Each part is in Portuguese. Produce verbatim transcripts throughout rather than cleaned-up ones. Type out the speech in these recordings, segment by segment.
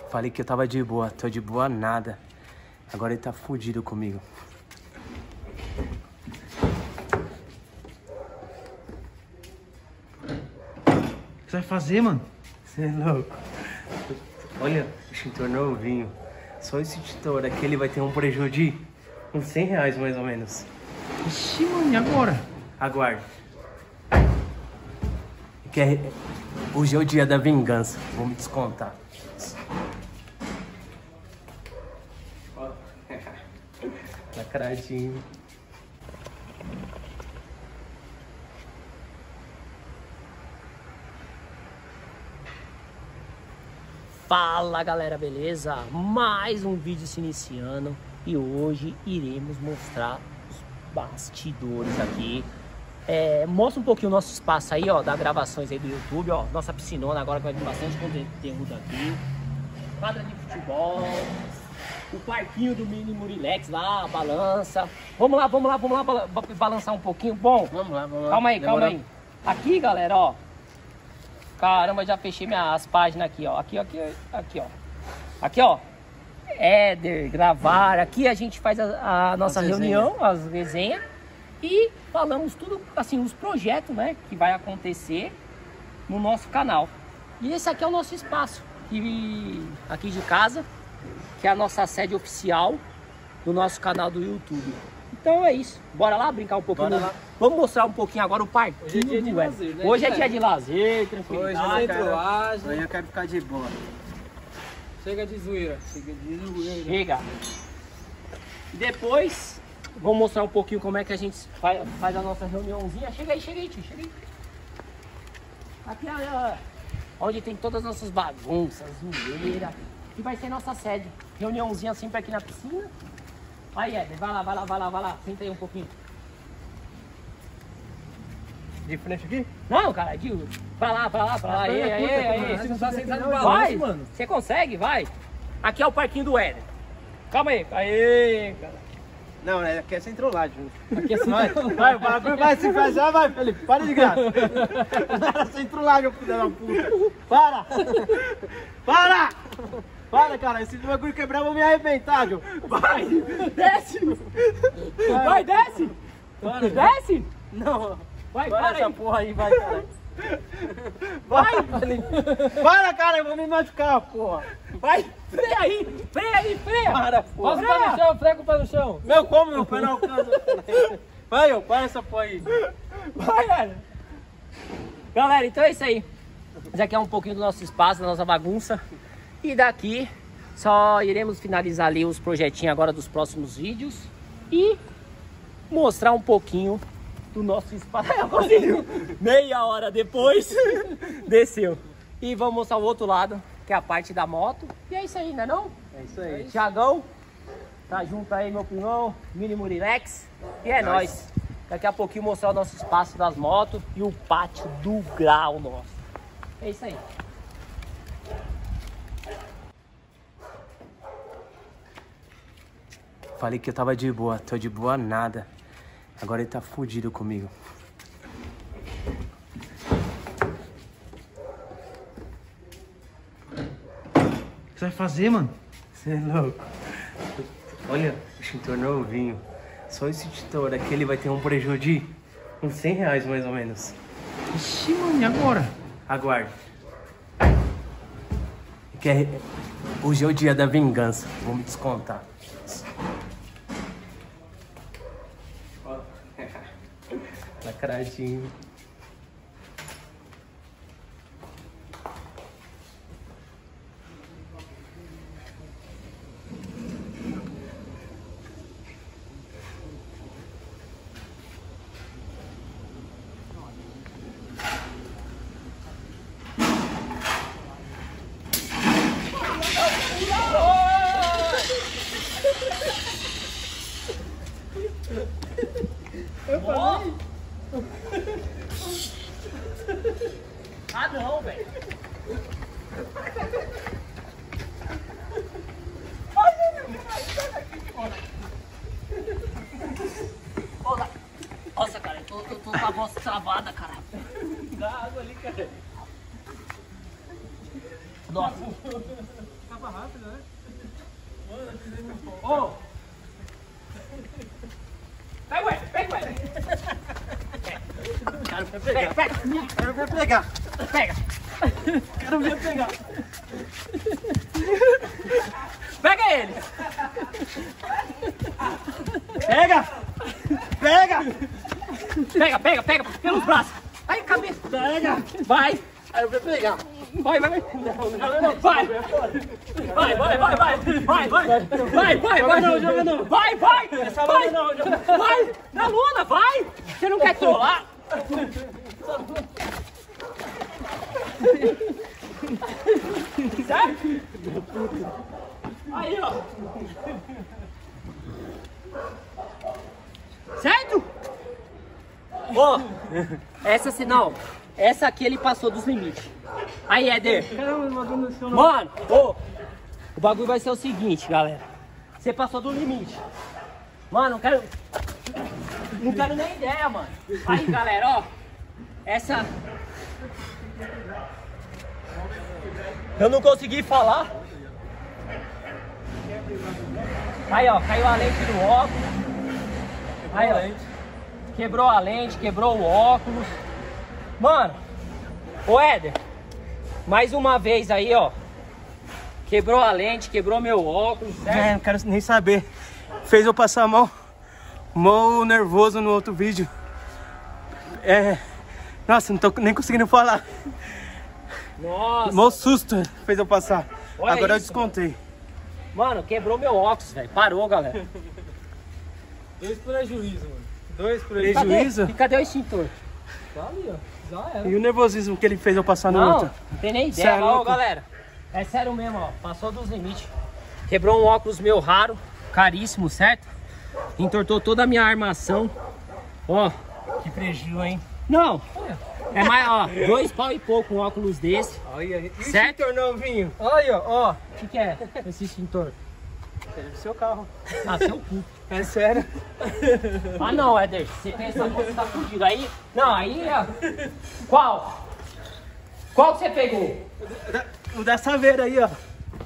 Falei que eu tava de boa, tô de boa nada. Agora ele tá fudido comigo. O que você vai fazer, mano? Você é louco. Olha, o extintor novinho. Só esse extintor aqui ele vai ter um prejuízo de uns cem reais mais ou menos. Ixi, mano, e agora? Aguarde. Que é... Hoje é o dia da vingança. Vou me descontar. Ó. Lacradinho. Fala galera, beleza? Mais um vídeo se iniciando e hoje iremos mostrar os bastidores aqui. É, mostra um pouquinho o nosso espaço aí, ó, das gravações aí do YouTube, ó, nossa piscinona agora que vai ter bastante conteúdo aqui, quadra de futebol, o parquinho do Mini Murilex lá, balança. Vamos lá, vamos lá, vamos lá bala balançar um pouquinho. Bom, Vamos lá, vamos lá. Calma aí, Demorou. calma aí. Aqui, galera, ó. Caramba, já fechei minhas páginas aqui, ó. Aqui, aqui, aqui, ó. Aqui, ó. Éder, gravar. Aqui a gente faz a, a nossa As reunião, as resenhas. E falamos tudo, assim, os projetos, né? Que vai acontecer no nosso canal. E esse aqui é o nosso espaço. Que, aqui de casa. Que é a nossa sede oficial do nosso canal do YouTube. Então é isso. Bora lá brincar um pouquinho. Bora lá. Vamos mostrar um pouquinho agora o parque. Hoje é dia de lazer, né? Hoje é dia de lazer, tranquilidade. Hoje é trollagem. Hoje eu quero ficar de boa. Chega de zoeira. Chega de zoeira. Chega. E depois, vou mostrar um pouquinho como é que a gente faz, faz a nossa reuniãozinha. Chega aí, chega aí, tio, chega aí. Aqui é onde tem todas as nossas bagunças, zoeira. E vai ser nossa sede. Reuniãozinha sempre aqui na piscina. Aí, Éder, vai lá, vai lá, vai lá, vai lá. Senta aí um pouquinho. De frente aqui? Não, cara, de... pra lá, pra lá, pra lá. Aí, aí, aí. Você não tá sentado no Vai, balanço, mano. você consegue, vai. Aqui é o parquinho do Éder. Calma aí. Aê, cara. Não, é aqui é sem trollagem. Aqui é assim. Vai, vai, vai, vai, se faz já, vai, Felipe, para de graça. Para sem trollagem, filho da puta. Para! Para! Para, cara, esse bagulho quebrar, eu vou me arrebentar, João. Vai, desce. Vai, desce. Para, Desce. não. Vai, Para para essa aí. porra aí, vai, cara. Vai, Para, cara, eu vou me machucar, porra. vai. Freia aí, freia aí, freia. Para, porra. Passa o pé no chão, frega o pé no chão. Meu, como meu pé não alcança? Vai, ó, para essa porra aí. Vai, velho. Galera, então é isso aí. Esse aqui é um pouquinho do nosso espaço, da nossa bagunça. E daqui só iremos finalizar ali os projetinhos agora dos próximos vídeos. E mostrar um pouquinho do nosso espaço. É, conseguiu. Meia hora depois, desceu. E vamos mostrar o outro lado, que é a parte da moto. E é isso aí, né não? É isso aí. Thiagão, tá junto aí, meu primão, Mini Murilex. E é nóis. Daqui a pouquinho mostrar o nosso espaço das motos e o pátio do grau nosso. É isso aí. Falei que eu tava de boa, tô de boa nada. Agora ele tá fudido comigo. O que você vai fazer, mano? Você é louco. Olha, o extintor novinho. Só esse extintor aqui ele vai ter um prejuízo de uns cem reais mais ou menos. Ixi, mano, e agora? Aguarde. Que é... Hoje é o dia da vingança. Vou me descontar. Ó. Lacradinho. Ah não, velho. Nossa, cara, eu tô, eu tô com a voz travada, cara. Dá água ali, cara. Nossa. mais rápido, né? Ô! Pega, ué, pega, ué. Quero ver pegar. Pega, Quero ver pegar. pega. Quero ver pegar. Pega ele. Pega! Pega! Pega, pega, pega pelos braços. Aí, cabeça. Pega! Vai. Quero ver pegar. Vai, vai, vai. Vai. Vai, vai, vai, vai. Vai, vai. Vai, vai, vai. Não, joga não. Vai, vai. Essa Vai. não, não, joga. Vai. Na luna, vai. Você não quer trollar? Certo? Aí, ó. Certo? Ó, essa sinal, essa aqui ele passou dos limites. Aí, Éder. Caramba, o bagulho não desceu não. Mano, ô, o bagulho vai ser o seguinte, galera. Você passou do limite. Mano, não quero. Não quero nem ideia, mano. Aí, galera, ó. Essa. Eu não consegui falar. Aí, ó, caiu a lente do óculos. Aí, ó. Quebrou a lente, quebrou o óculos. Mano, ô Éder, mais uma vez aí, ó. Quebrou a lente, quebrou meu óculos, certo? É, não quero nem saber. Fez eu passar mal, mal nervoso no outro vídeo. É. Nossa, não tô nem conseguindo falar. Nossa. Mal susto fez eu passar. Olha Agora eu isso, descontei. Mano, quebrou meu óculos, velho. Parou, galera. Dois prejuízos, mano. Dois Cadê? prejuízo. E cadê o extintor? Tá ali, ó. Já era. E o nervosismo que ele fez eu passar no Não, outro. não tem nem Cê ideia. é Ó, louco? galera. É sério mesmo, ó. Passou dos limites. Quebrou um óculos meu raro, caríssimo, certo? Entortou toda a minha armação. Ó. Que prejuízo, hein? Não. É mais, ó. Dois pau e pouco um óculos desse. Olha aí. Certo? Certo ou não, Vinho? Olha, ó. O que, que é esse extintor? É seu carro. Ah, seu cu. É sério? Ah, não, Éder. Você pensa que você tá fudido. Aí, não, aí, ó. Qual? Qual que você pegou? O da- O da Saveira aí, ó.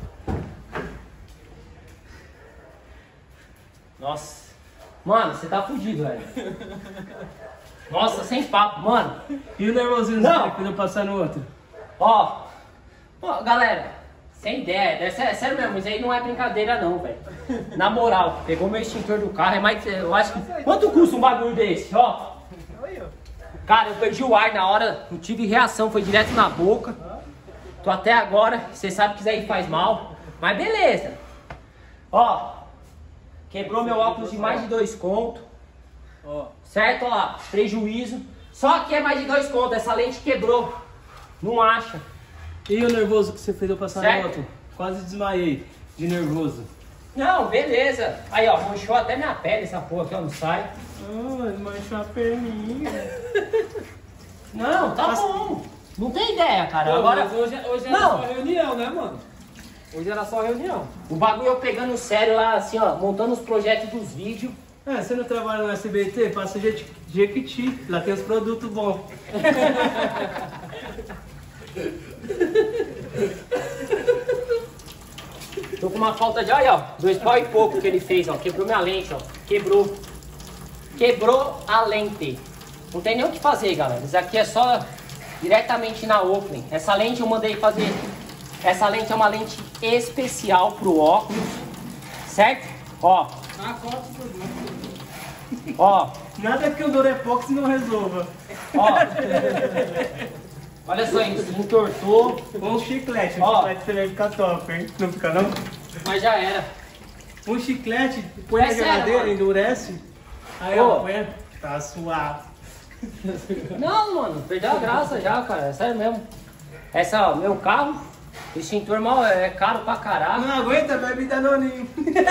Nossa. Mano, você tá fudido, velho. Nossa, sem papo, mano. E o nervosismo Não. que ele fez eu passar no outro? Ó. Ó, galera, sem ideia. É sé- sério mesmo, isso aí não é brincadeira não, velho. Na moral, pegou meu extintor do carro, é mais. Eu acho que. Quanto custa um bagulho desse, ó? Cara, eu perdi o ar na hora, não tive reação, foi direto na boca. Tô até agora, você sabe que isso aí faz mal. Mas beleza. Ó, quebrou meu óculos de mais de dois contos. Ó. Certo? Ó lá, prejuízo. Só que é mais de dois contos, essa lente quebrou. Não acha. E o nervoso que você fez eu passar Certo. no outro? Quase desmaiei de nervoso. Não, beleza. Aí, ó, manchou até minha pele essa porra aqui, ó, não sai. Ah, ele manchou a perninha. Não, tá Mas- bom. Não tem ideia, cara. Pô, Agora, mas hoje, hoje era Não. só reunião, né, mano? Hoje era só reunião. o bagulho eu pegando sério lá, assim, ó, montando os projetos dos vídeos. É, você não trabalha no S B T? Passa Je- Jequiti. Lá tem os produtos bons. Tô com uma falta de, olha, ó, dois pau e pouco que ele fez, ó. Quebrou minha lente, ó. Quebrou. Quebrou a lente. Não tem nem o que fazer, galera. Isso aqui é só diretamente na Oakley. Essa lente eu mandei fazer. Essa lente é uma lente especial pro óculos. Certo? Ó. Ah, corta o produto. Ó. Nada que o Durepox não resolva. Ó. Olha só, entortou. Um chiclete. Um Ó. chiclete também fica top, hein? Não fica não? Mas já era. Um chiclete, põe É na sério, geladeira, mano. endurece. Aí, Ô. ó, põe. Tá suave. Não, mano, perdeu a graça já, cara. É sério mesmo. Essa, ó, meu carro, o extintor mal é caro pra caralho. Não aguenta, bebe Danoninho.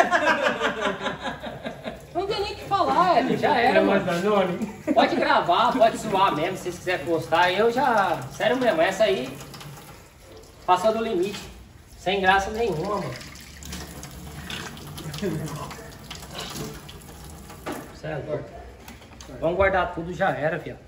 Não tem nem o que falar, Ed, já É era, mais mano. Danone? Pode gravar, pode zoar mesmo, se vocês quiserem postar. Eu já, sério mesmo, essa aí passou do limite. Sem graça nenhuma, mano. Sério, vamos guardar tudo, já era, viado.